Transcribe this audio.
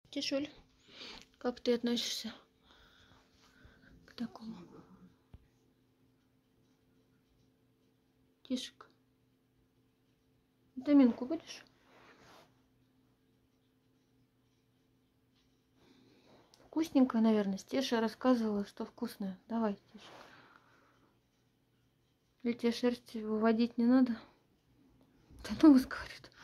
Тишуль, как ты относишься к такому? Тишек. Витаминку будешь? Вкусненькая, наверное. Стеша рассказывала, что вкусная. Давай, Тиша. Или тебе шерсть выводить не надо? Да ну, говорит.